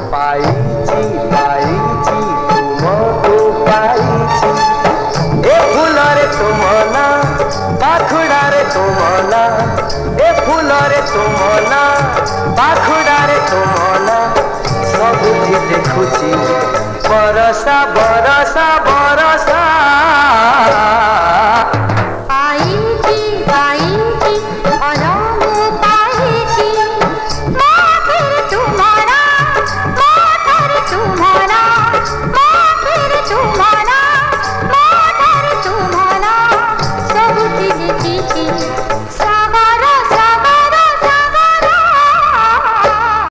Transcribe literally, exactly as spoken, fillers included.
पाइची पाइची तुमको पाइची ए फूल रे तुम ना पाखुड़ा रे तुम ना ए फूल रे तुम ना पाखुड़ा रे तुम ना सबुठी देखुची बरसा बरसा बरसा